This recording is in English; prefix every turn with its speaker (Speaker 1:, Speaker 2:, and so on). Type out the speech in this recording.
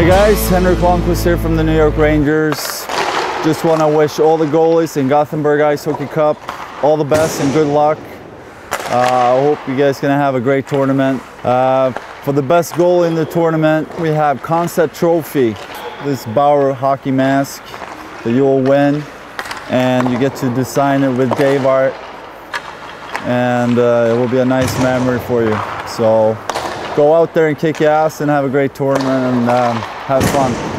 Speaker 1: Hey guys, Henrik Lundqvist here from the New York Rangers. Just want to wish all the goalies in Gothenburg Ice Hockey Cup all the best and good luck. I hope you guys are going to have a great tournament. For the best goal in the tournament, we have Consat Trophy, this Bauer hockey mask that you'll win, and you get to design it with Daveart, and it will be a nice memory for you. So go out there and kick ass and have a great tournament and have fun.